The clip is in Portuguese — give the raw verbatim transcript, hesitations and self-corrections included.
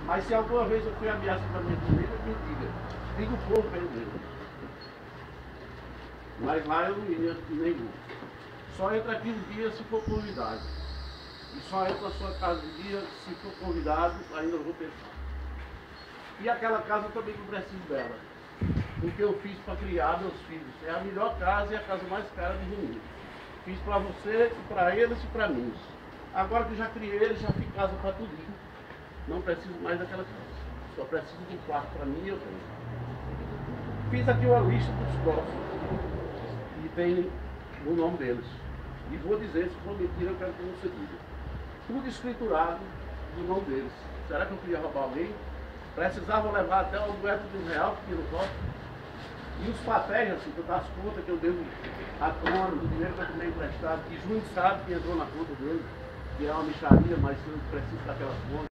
Mas se alguma vez eu fui ameaçado para minha família, me diga. Diga o povo para ele. Mas lá eu não ia nenhum. Só entra aqui um dia se for convidado. E só entra na sua casa um dia se for convidado, ainda vou pensar. E aquela casa também não preciso dela. Porque eu fiz para criar meus filhos. É a melhor casa e a casa mais cara do mundo. Fiz para você, para eles e para mim. Agora que eu já criei eles, já fiz casa para tudo. Não preciso mais daquela casa. Só preciso de um quarto para mim e eu tenho. Fiz aqui uma lista dos próximos. E tem o nome deles. E vou dizer, se for mentira, eu quero que você diga. Tudo escriturado do nome deles. Será que eu queria roubar alguém? Precisava levar até uma moeda de um real, porque não toca. E os papéis, assim, que eu das contas que eu devo a Tona, do dinheiro que eu tomei emprestado, que Júnior sabe que entrou na conta dele, que é uma micharia, mas eu preciso daquelas contas.